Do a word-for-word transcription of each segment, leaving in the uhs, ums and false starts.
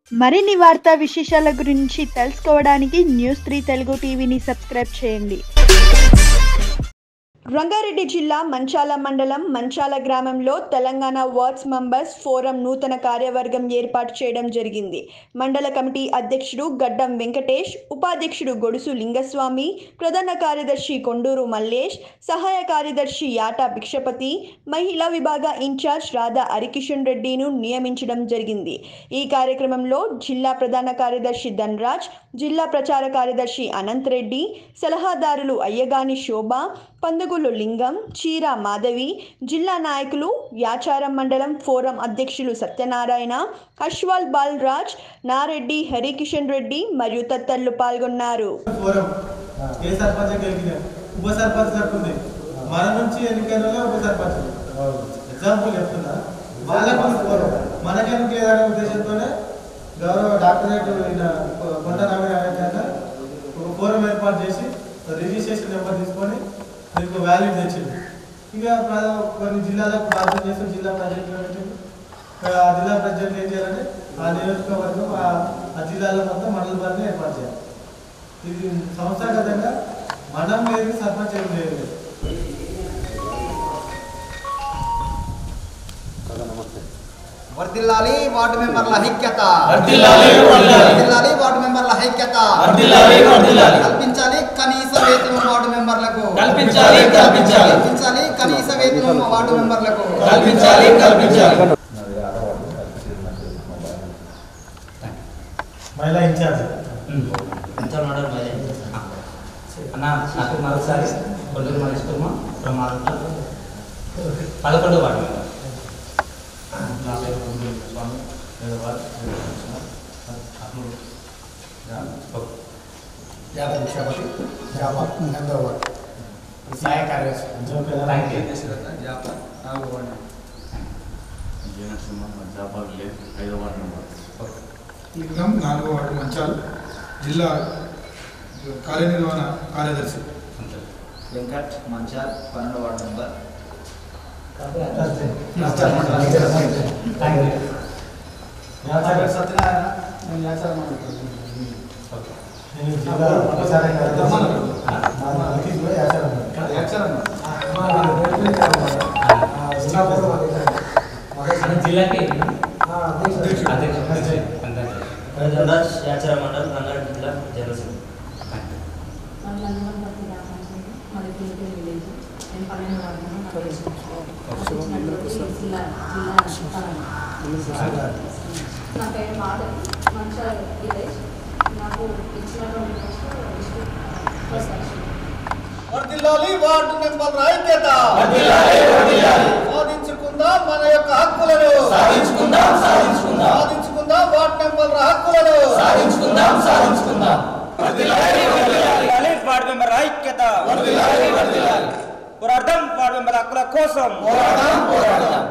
మరిన్ని వార్తా విశేషాల గురించి తెలుసుకోవడానికి న్యూస్ త్రీ తెలుగు టీవీని సబ్స్క్రైబ్ చేయండి. రంగారెడ్డి జిల్లా మంచాల మండలం మంచాల గ్రామంలో తెలంగాణ వార్డ్స్ మెంబర్స్ ఫోరం నూతన కార్యవర్గం ఏర్పాటు చేయడం జరిగింది. మండల కమిటీ అధ్యక్షుడు గడ్డం వెంకటేష్, ఉపాధ్యక్షుడు గొడుసు లింగస్వామి, ప్రధాన కార్యదర్శి కొండూరు మల్లేష్, సహాయ కార్యదర్శి యాట భిక్షపతి, మహిళా విభాగ ఇన్ఛార్జ్ రాధా హరికిషన్ రెడ్డిను నియమించడం జరిగింది. ఈ కార్యక్రమంలో జిల్లా ప్రధాన కార్యదర్శి ధనరాజ్, జిల్లా ప్రచార కార్యదర్శి అనంత్ రెడ్డి, సలహాదారులు అయ్యగాని శోభ, పందుగులు లింగం, చీరా మాధవి, జిల్లా నాయకులు, యాచారం మండలం ఫోరం అధ్యక్షులు సత్యనారాయణ, అశ్వాల్ బాలరాజ్, నారెడ్డి, హరికిషన్ రెడ్డి మరియు తదితరులు పాల్గొన్నారు. గౌరవ డాక్టరేట్ కొండ ఫోరం ఏర్పాటు చేసి రిజిస్ట్రేషన్ నెంబర్ తీసుకొని మీకు వ్యాలిడ్ తెచ్చింది. ఇక కొన్ని జిల్లాలకు బాధ్యత చేసి జిల్లా ప్రెసిడెంట్ పెట్టింది. ఆ జిల్లా ప్రెసిడెంట్ ఏం చేయాలంటే ఆ నియోజకవర్గం ఆ జిల్లాలో మొత్తం మండల పరిధిని ఏర్పాటు చేయాలి. ఇది సంస్థాగతంగా మనం లేదు, సర్పంచ్ ఏం లేదు. వర్ధిల్లాలి వార్డు మెంబర్ల ఐక్యత, వర్ధిల్లాలి వార్డు మెంబర్ల ఐక్యత, కల్పించాలి కనీస వేతనం వార్డు మెంబర్లకు, కల్పించాలి కల్పించాలి కనీస వేతనం వార్డు మెంబర్లకు, కల్పించాలి కల్పించాలి మహిళా ఇన్ఛార్జ్ అన్న నాకు మరోసారి కొండూరు మల్లేశ్వరమ్మ ప్రమాదం పదకొండు వార్డు మెంబర్ నా పేరు కొండూరు స్వామి యాభై భిక్షపతి సహాయ కార్యదర్శి లింగం నాలుగో వార్డు మంచాల్ జిల్లా కార్యనిర్వహణ కార్యదర్శి వెంకట్ మంచాల్ పన్నెండో వార్డు మెంబర్ సత్యనారాయణ జిల్లాకి యాచారం మండలం రంగారెడ్డి జిల్లా జనరల్ నా పేరు మాధవి, మంచాల విలేజ్. నాకు ఇచ్చినటువంటి వర్ధిల్లాలి వార్డు మెంబర్ల ఐక్యత, సాధించుకుందాం మన యొక్క హక్కులను, సాధించుకుందాం సాధించుకుందాం సాధించుకుందాం వార్డు మెంబర్ల హక్కులను, సాధించుకుందాం సాధించుకుందాం వర్ధిల్లాలి వార్డు మెంబర్ల ఐక్యత, వర్ధిల్లాలి వర్ధిల్లాలి పోరాడదాం వార్డు మెంబర్ల హక్కుల కోసం, పోరాడదాం పోరాడదాం.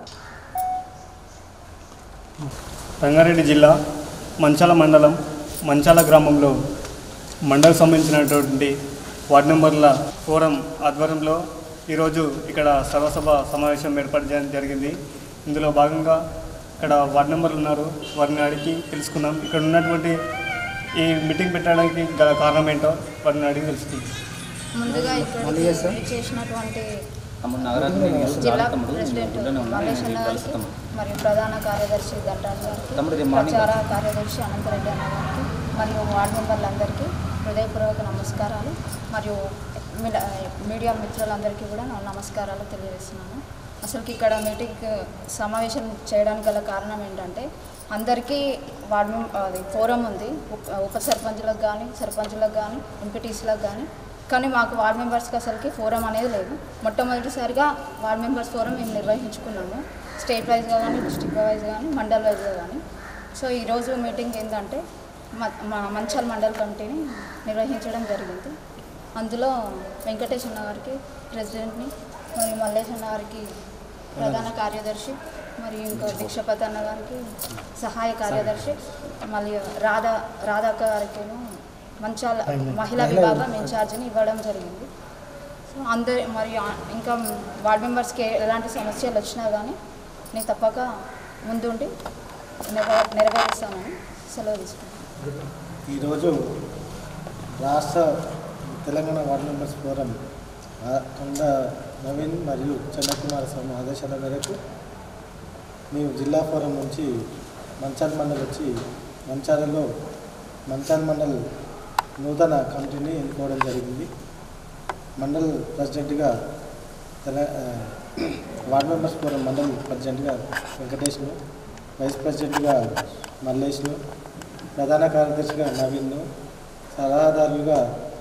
రంగారెడ్డి జిల్లా మంచాల మండలం మంచాల గ్రామంలో మండలకు సంబంధించినటువంటి వార్డు మెంబర్ల ఫోరం ఆధ్వర్యంలో ఈరోజు ఇక్కడ సర్వసభ సమావేశం ఏర్పాటు చేయడం జరిగింది. ఇందులో భాగంగా ఇక్కడ వార్డు మెంబర్లు ఉన్నారు, వారిని అడిగి తెలుసుకున్నాం. ఇక్కడ ఉన్నటువంటి ఈ మీటింగ్ పెట్టడానికి గల కారణం ఏంటో వారిని అడిగి తెలుసుకుందాం. ముందుగా ఇక్కడ చేసినటువంటి జిల్లా ప్రెసిడెంట్ మల్లేష్ అన్న గారికి మరియు ప్రధాన కార్యదర్శి ధనరాజ్ గారికి, ప్రచార కార్యదర్శి అనంతరెడ్డి అన్న గారికి మరియు వార్డు మెంబర్లందరికీ హృదయపూర్వక నమస్కారాలు మరియు మీడియా మిత్రులందరికీ కూడా నా నమస్కారాలు తెలియజేస్తున్నాను. అసలుకి ఇక్కడ మీటింగ్ సమావేశం చేయడానికి గల కారణం ఏంటంటే అందరికీ వార్డు అది ఫోరం ఉంది, ఉప సర్పంచులకు కానీ సర్పంచులకు కానీ ఎంపీటీసీలకు కానీ, కానీ మాకు వార్డు మెంబర్స్కి అసలుకి ఫోరం అనేది లేదు. మొట్టమొదటిసారిగా వార్డు మెంబర్స్ ఫోరం మేము నిర్వహించుకున్నాము, స్టేట్ వైజ్గా కానీ డిస్ట్రిక్ట్ వైజ్ కానీ మండల్ వైజ్గా కానీ. సో ఈరోజు మీటింగ్ ఏంటంటే మా మంచాల్ మండల్ కమిటీని నిర్వహించడం జరిగింది. అందులో వెంకటేష్ అన్న గారికి ప్రెసిడెంట్ని, మరియు మల్లేష్ అన్న గారికి ప్రధాన కార్యదర్శి, మరియు ఇంకా భిక్షపతి అన్న గారికి సహాయ కార్యదర్శి, మళ్ళీ రాధా రాధాక్క గారికి మంచాల మహిళా విభాగం ఇన్ఛార్జిని ఇవ్వడం జరిగింది. సో అందరి మరియు ఇంకా వార్డు మెంబర్స్కి ఎలాంటి సమస్యలు వచ్చినా కానీ నేను తప్పక ముందుండి నెరవేరుస్తానని సెలవు తీసుకుంటాను. ఈరోజు రాష్ట్ర తెలంగాణ వార్డు మెంబర్స్ ఫోరం కొండ నవీన్ మరియు చంద్రకుమార స్వామి ఆదేశాల మేరకు మేము జిల్లా ఫోరం నుంచి మంచాల్ మండల్ వచ్చి మంచాలలో మంచాల్ మండల్ నూతన కమిటీని ఎన్నుకోవడం జరిగింది. మండల్ ప్రెసిడెంట్గా తెల వార్డు మెంబర్స్ ఫోరం మండల్ ప్రెసిడెంట్గా వెంకటేష్ను, వైస్ ప్రెసిడెంట్గా మల్లేష్ను, ప్రధాన కార్యదర్శిగా నవీన్ను, సలహాదారులుగా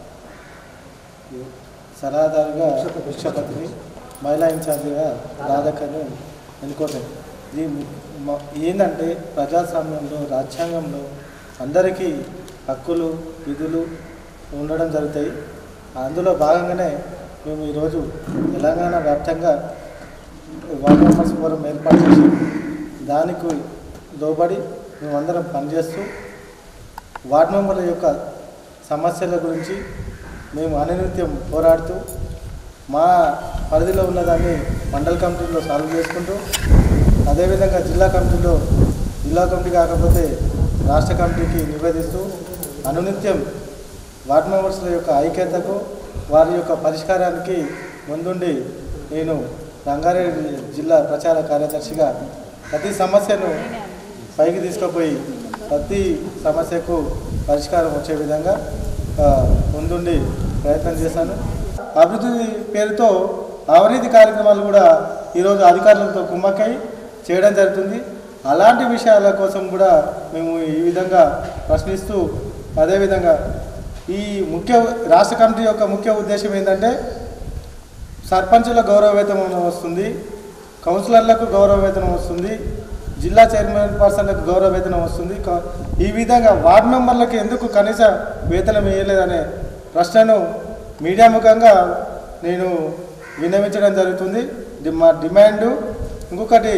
సలహాదారుగా విక్షపతిని, మహిళా ఇన్ఛార్జిగా రాధక్కను ఎన్నుకోవడం. ఇది ఏంటంటే ప్రజాస్వామ్యంలో రాజ్యాంగంలో అందరికీ హక్కులు విధులు ఉండడం జరుగుతాయి. అందులో భాగంగానే మేము ఈరోజు తెలంగాణ వ్యాప్తంగా వార్డు మెంబర్స్ ఫోరం ఏర్పాటు చేసి దానికి లోబడి మేమందరం పనిచేస్తూ వార్డు మెంబర్ల యొక్క సమస్యల గురించి మేము అనునిత్యం పోరాడుతూ మా పరిధిలో ఉన్నదాన్ని మండల కమిటీలో సాల్వ్ చేసుకుంటూ, అదేవిధంగా జిల్లా కమిటీలో జిల్లా కమిటీ కాకపోతే రాష్ట్ర కమిటీకి నివేదిస్తూ అనునిత్యం వార్డు మెంబర్స్ల యొక్క ఐక్యతకు వారి యొక్క పరిష్కారానికి ముందుండి నేను రంగారెడ్డి జిల్లా ప్రచార కార్యదర్శిగా ప్రతి సమస్యను పైకి తీసుకుపోయి ప్రతి సమస్యకు పరిష్కారం వచ్చే విధంగా ముందుండి ప్రయత్నం చేశాను. అభివృద్ధి పేరుతో అవినీతి కార్యక్రమాలు కూడా ఈరోజు అధికారులతో కుమ్మక్కై చేయడం జరుగుతుంది. అలాంటి విషయాల కోసం కూడా మేము ఈ విధంగా ప్రశ్నిస్తూ, అదేవిధంగా ఈ ముఖ్య రాష్ట్ర కమిటీ యొక్క ముఖ్య ఉద్దేశం ఏంటంటే సర్పంచుల గౌరవ వేతనం వస్తుంది, కౌన్సిలర్లకు గౌరవ వేతనం వస్తుంది, జిల్లా చైర్మన్ పర్సన్లకు గౌరవ వేతనం వస్తుంది. ఈ విధంగా వార్డు మెంబర్లకు ఎందుకు కనీస వేతనం వేయలేదనే ప్రశ్నను మీడియా ముఖంగా నేను విన్నవించడం జరుగుతుంది. మా డిమాండు ఇంకొకటి,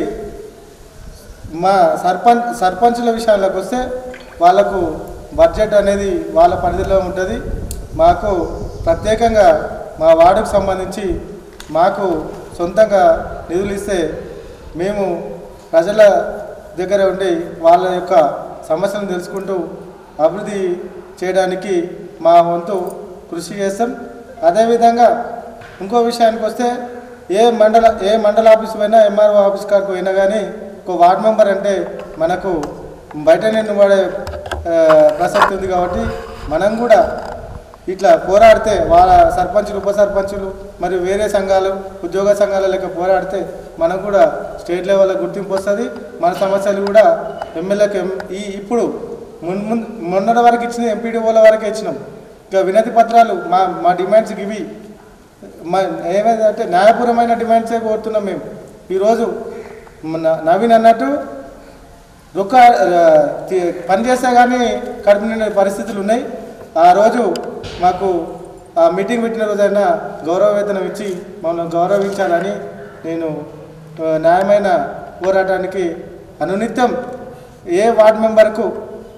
మా సర్పంచ్ సర్పంచుల విషయాలకు వస్తే వాళ్ళకు బడ్జెట్ అనేది వాళ్ళ పరిధిలో ఉంటుంది. మాకు ప్రత్యేకంగా మా వార్డుకు సంబంధించి మాకు సొంతంగా నిధులు ఇస్తే మేము ప్రజల దగ్గర ఉండి వాళ్ళ యొక్క సమస్యలను తెలుసుకుంటూ అభివృద్ధి చేయడానికి మా వంతు కృషి చేస్తాం. అదేవిధంగా ఇంకో విషయానికి వస్తే ఏ మండల ఏ మండల ఆఫీస్ పోయినా ఎంఆర్ఓ ఆఫీస్ కాడికి పోయినా కానీ ఒక వార్డు మెంబర్ అంటే మనకు బయట నిన్ను పడే ప్రసక్తి ఉంది. కాబట్టి మనం కూడా ఇట్లా పోరాడితే వాళ్ళ సర్పంచులు ఉప సర్పంచులు మరియు వేరే సంఘాలు ఉద్యోగ సంఘాల లెక్క పోరాడితే మనకు కూడా స్టేట్ లెవెల్లో గుర్తింపు వస్తుంది. మన సమస్యలు కూడా ఎమ్మెల్యేకి ఈ ఇప్పుడు మున్ ముందు మొన్నటి వరకు ఇచ్చిన ఎంపీడీఓల వరకు ఇచ్చినాం. ఇంకా వినతి పత్రాలు మా మా డిమాండ్స్కి ఇవి మా ఏమైందంటే న్యాయపూర్వమైన డిమాండ్సే కోరుతున్నాం మేము. ఈరోజు నవీన్ అన్నట్టు దుఃఖ పనిచేస్తే కానీ కడుపు నిండే పరిస్థితులు ఉన్నాయి. ఆ రోజు మాకు ఆ మీటింగ్ పెట్టిన రోజైనా గౌరవ వేతనం ఇచ్చి మమ్మల్ని గౌరవించాలని నేను న్యాయమైన పోరాటానికి అనునిత్యం ఏ వార్డు మెంబర్కు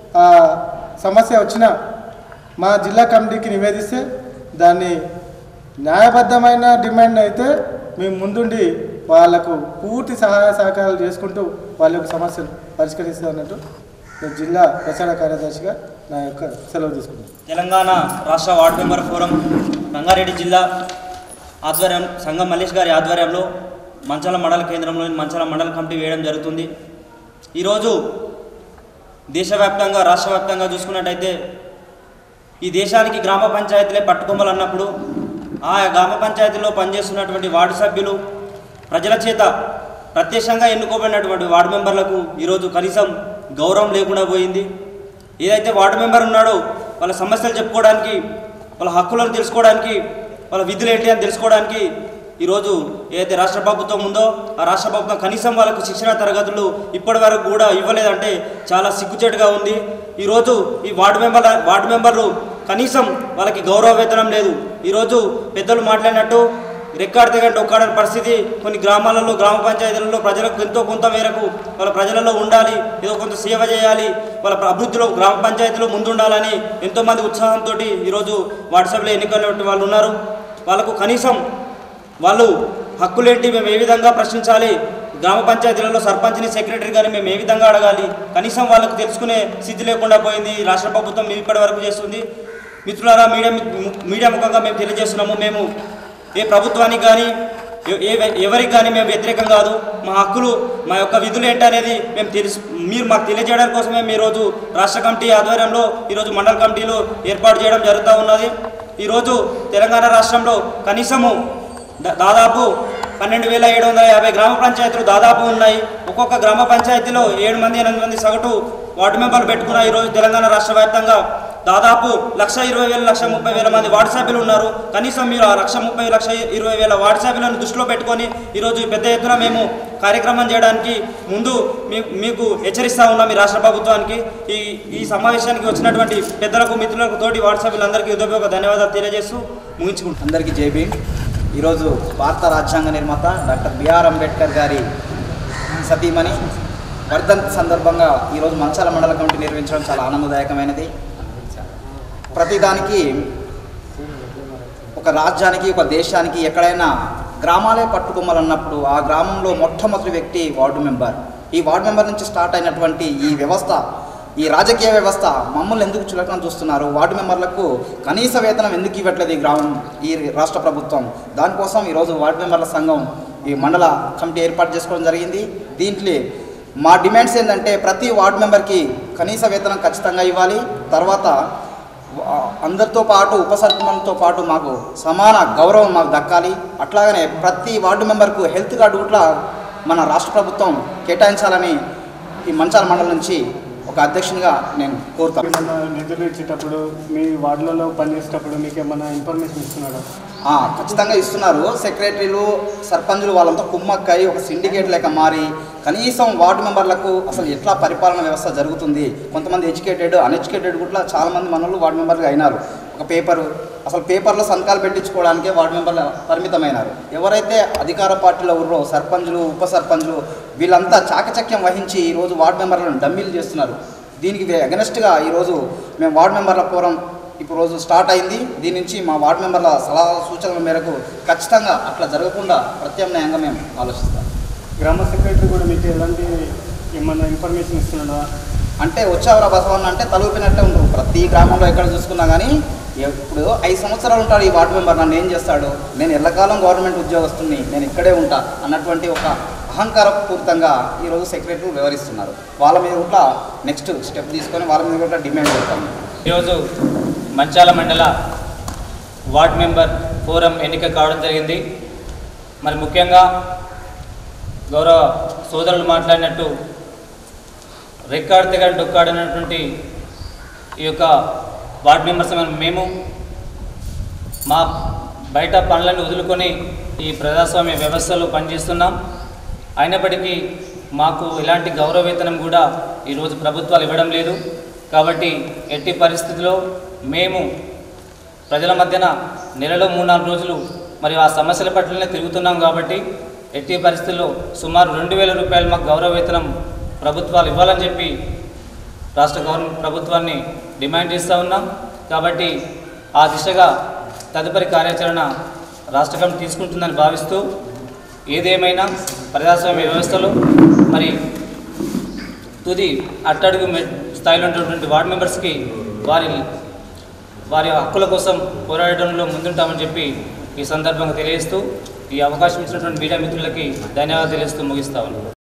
సమస్య వచ్చినా మా జిల్లా కమిటీకి నివేదిస్తే దాన్ని న్యాయబద్ధమైన డిమాండ్ అయితే మేము ముందుండి వాళ్లకు పూర్తి సహాయ సహకారాలు చేసుకుంటూ వాళ్ళ యొక్క సమస్యలు పరిష్కరిస్తానట్టు జిల్లా ప్రచార కార్యదర్శిగా నా యొక్క సెలవు తీసుకున్నాను. తెలంగాణ రాష్ట్ర వార్డు మెంబర్ ఫోరం రంగారెడ్డి జిల్లా ఆధ్వర్యం సంఘం మల్లేష్ గారి ఆధ్వర్యంలో మంచాల మండల కేంద్రంలోని మంచాల మండల కమిటీ వేయడం జరుగుతుంది. ఈరోజు దేశవ్యాప్తంగా రాష్ట్ర వ్యాప్తంగా చూసుకున్నట్టయితే ఈ దేశానికి గ్రామ పంచాయతీలే పట్టుకొమ్మలు అన్నప్పుడు ఆ గ్రామ పంచాయతీలో పనిచేస్తున్నటువంటి వార్డు సభ్యులు ప్రజల చేత ప్రత్యక్షంగా ఎన్నుకోబడినటువంటి వార్డు మెంబర్లకు ఈరోజు కనీసం గౌరవం లేకుండా పోయింది. ఏదైతే వార్డు మెంబర్ ఉన్నాడో వాళ్ళ సమస్యలు చెప్పుకోవడానికి, వాళ్ళ హక్కులను తెలుసుకోవడానికి, వాళ్ళ విధులు ఏంటి అని తెలుసుకోవడానికి ఈరోజు ఏదైతే రాష్ట్ర ప్రభుత్వం ఉందో ఆ రాష్ట్ర ప్రభుత్వం కనీసం వాళ్ళకు శిక్షణ తరగతులు ఇప్పటి వరకు కూడా ఇవ్వలేదంటే చాలా సిగ్గుచేటుగా ఉంది. ఈరోజు ఈ వార్డు మెంబర్ వార్డు మెంబర్లు కనీసం వాళ్ళకి గౌరవ వేతనం లేదు. ఈరోజు పెద్దలు మాట్లాడినట్టు రెక్కాడితే కంటే ఒక్కాడని పరిస్థితి కొన్ని గ్రామాలలో గ్రామ పంచాయతీలలో ప్రజలకు ఎంతో కొంత మేరకు వాళ్ళ ప్రజలలో ఉండాలి, ఏదో కొంత సేవ చేయాలి, వాళ్ళ అభివృద్ధిలో గ్రామ పంచాయతీలో ముందుండాలని ఎంతోమంది ఉత్సాహంతో ఈరోజు వాట్సాప్లో ఎన్నికైన వాళ్ళు ఉన్నారు. వాళ్ళకు కనీసం వాళ్ళు హక్కులేంటి, మేము ఏ విధంగా ప్రశ్నించాలి, గ్రామ పంచాయతీలలో సర్పంచ్ని సెక్రటరీ కానీ మేము ఏ విధంగా అడగాలి, కనీసం వాళ్ళకు తెలుసుకునే స్థితి లేకుండా పోయింది రాష్ట్ర ప్రభుత్వం ఇప్పటి వరకు చేస్తుంది. మిత్రులారా, మీడియా మీడియా ముఖంగా మేము తెలియజేస్తున్నాము, మేము ఏ ప్రభుత్వానికి కానీ ఏ ఎవరికి కానీ మేము వ్యతిరేకం కాదు. మా హక్కులు, మా యొక్క విధులు ఏంటనేది మేము తెలుసు మీరు మాకు తెలియజేయడం కోసమే ఈరోజు రాష్ట్ర కమిటీ ఆధ్వర్యంలో ఈరోజు మండల కమిటీలు ఏర్పాటు చేయడం జరుగుతూ ఉన్నది. ఈరోజు తెలంగాణ రాష్ట్రంలో కనీసము దాదాపు పన్నెండు వేల ఏడు వందల యాభై గ్రామ పంచాయతీలు దాదాపు ఉన్నాయి. ఒక్కొక్క గ్రామ పంచాయతీలో ఏడు మంది ఎనిమిది మంది సగటు వార్డు మెంబర్లు పెట్టుకున్న ఈరోజు తెలంగాణ రాష్ట్ర వ్యాప్తంగా దాదాపు లక్ష ఇరవై వేల లక్ష ముప్పై వేల మంది వార్డు సభ్యులు ఉన్నారు. కనీసం మీరు ఆ లక్ష ముప్పై లక్ష ఇరవై వేల వార్డు సభ్యులను దృష్టిలో పెట్టుకొని ఈరోజు పెద్ద ఎత్తున మేము కార్యక్రమం చేయడానికి ముందు మీకు హెచ్చరిస్తూ ఉన్నాం. ఈ రాష్ట్ర ప్రభుత్వానికి ఈ ఈ సమావేశానికి వచ్చినటువంటి పెద్దలకు, మిత్రులకు, తోటి వార్డు సభ్యులందరికీ హృదయపూర్వక ధన్యవాదాలు తెలియజేస్తూ ముగించుకుంటాం. అందరికీ జై భీమ్. ఈరోజు భారత రాజ్యాంగ నిర్మాత డాక్టర్ బిఆర్ అంబేద్కర్ గారి సతీమణి వర్ధంతి సందర్భంగా ఈరోజు మంచాల మండల కమిటీ నిర్వహించడం చాలా ఆనందదాయకమైనది. ప్రతిదానికి ఒక రాజ్యానికి, ఒక దేశానికి ఎక్కడైనా గ్రామాలే పట్టుకొమ్మలన్నప్పుడు ఆ గ్రామంలో మొట్టమొదటి వ్యక్తి వార్డు మెంబర్. ఈ వార్డు మెంబర్ నుంచి స్టార్ట్ అయినటువంటి ఈ వ్యవస్థ, ఈ రాజకీయ వ్యవస్థ మమ్మల్ని ఎందుకు చులకన చూస్తున్నారు? వార్డు మెంబర్లకు కనీస వేతనం ఎందుకు ఇవ్వట్లేదు ఈ గ్రామం, ఈ రాష్ట్ర ప్రభుత్వం? దానికోసం ఈరోజు వార్డు మెంబర్ల సంఘం ఈ మండల కమిటీ ఏర్పాటు చేసుకోవడం జరిగింది. దీంట్లో మా డిమాండ్స్ ఏంటంటే ప్రతి వార్డు మెంబర్కి కనీస వేతనం ఖచ్చితంగా ఇవ్వాలి. తర్వాత అందరితో పాటు ఉప సర్పంచ్తో పాటు మాకు సమాన గౌరవం మాకు దక్కాలి. అట్లాగనే ప్రతి వార్డు మెంబర్కు హెల్త్ కార్డు కూడా మన రాష్ట్ర ప్రభుత్వం కేటాయించాలని ఈ మంచాల మండలం నుంచి ఒక అధ్యక్షునిగా నేను కోరుతాను. నిధులు ఇచ్చేటప్పుడు మీ వార్డులలో పనిచేసేటప్పుడు మీకు ఏమైనా ఇన్ఫర్మేషన్ ఇస్తున్నారా? ఖచ్చితంగా ఇస్తున్నారు. సెక్రటరీలు, సర్పంచులు వాళ్ళంతా కుమ్మక్కై ఒక సిండికేట్ లేక మారి కనీసం వార్డు మెంబర్లకు అసలు ఎట్లా పరిపాలన వ్యవస్థ జరుగుతుంది. కొంతమంది ఎడ్యుకేటెడ్, అన్ఎడ్యుకేటెడ్ కూడా చాలామంది మనోళ్ళు వార్డు మెంబర్గా అయినారు. ఒక పేపరు అసలు పేపర్లో సంతకాలు పెట్టించుకోవడానికే వార్డు మెంబర్లు పరిమితమైనారు. ఎవరైతే అధికార పార్టీలో ఉన్నారో సర్పంచులు, ఉప సర్పంచులు వీళ్ళంతా చాకచక్యం వహించి ఈరోజు వార్డు మెంబర్లను డమ్మీలు చేస్తున్నారు. దీనికి అగెనెస్ట్గా ఈరోజు మేము వార్డు మెంబర్ల ఫోరం ఇప్పుడు రోజు స్టార్ట్ అయింది. దీని నుంచి మా వార్డు మెంబర్ల సలహా సూచనల మేరకు ఖచ్చితంగా అట్లా జరగకుండా ప్రత్యామ్నాయంగా మేము ఆలోచిస్తాం. గ్రామ సెక్రటరీ కూడా మీకు ఎలాంటి ఏమన్నా ఇన్ఫర్మేషన్ ఇస్తున్నాడా? అంటే వచ్చావరా బసవన్న అంటే తలూపినట్టే ఉంటారు. ప్రతి గ్రామంలో ఎక్కడ చూసుకున్నా కానీ ఇప్పుడు ఐదు సంవత్సరాలు ఉంటాడు ఈ వార్డు మెంబర్, నన్ను ఏం చేస్తాడు, నేను ఎల్లకాలం గవర్నమెంట్ ఉద్యోగస్తుని, నేను ఇక్కడే ఉంటా అన్నటువంటి ఒక అహంకారపూరితంగా ఈరోజు సెక్రటరీలు వివరిస్తున్నారు. వాళ్ళ మీద కూడా నెక్స్ట్ స్టెప్ తీసుకొని వాళ్ళ మీద కూడా డిమాండ్ చేస్తాము. ఈరోజు మంచాల మండల వార్డ్ మెంబర్ ఫోరం ఎన్నిక కావడం జరిగింది. మరి ముఖ్యంగా గౌరవ సోదరులు మాట్లాడినట్టు రెక్కాడితే కానీ డొక్కాడనటువంటి ఈ యొక్క వార్డ్ మెంబర్స్ మేము మా బయట పనులను వదులుకొని ఈ ప్రజాస్వామ్య వ్యవస్థలో పనిచేస్తున్నాం. అయినప్పటికీ మాకు ఎలాంటి గౌరవ వేతనం కూడా ఈరోజు ప్రభుత్వాలు ఇవ్వడం లేదు. కాబట్టి ఎట్టి పరిస్థితుల్లో మేము ప్రజల మధ్యన నెలలో మూడు నాలుగు రోజులు మరి ఆ సమస్యల పట్లనే తిరుగుతున్నాం. కాబట్టి ఎట్టి పరిస్థితుల్లో సుమారు రెండు వేల రూపాయలు మాకు గౌరవ వేతనం ప్రభుత్వాలు ఇవ్వాలని చెప్పి రాష్ట్ర గవర్నమెంట్ ప్రభుత్వాన్ని డిమాండ్ చేస్తూ ఉన్నాం. కాబట్టి ఆ దిశగా తదుపరి కార్యాచరణ రాష్ట్ర కమిటీ తీసుకుంటుందని భావిస్తూ ఏదేమైనా ప్రజాస్వామ్య వ్యవస్థలో మరి తుది అట్టడుగు స్థాయిలో ఉన్నటువంటి వార్డు మెంబర్స్కి వారి వారి హక్కుల కోసం పోరాడడంలో ముందుంటామని చెప్పి ఈ సందర్భంగా తెలియజేస్తూ ఈ అవకాశం ఇచ్చినటువంటి మీడియా మిత్రులకి ధన్యవాదాలు తెలియజేస్తూ ముగిస్తా ఉన్నాను.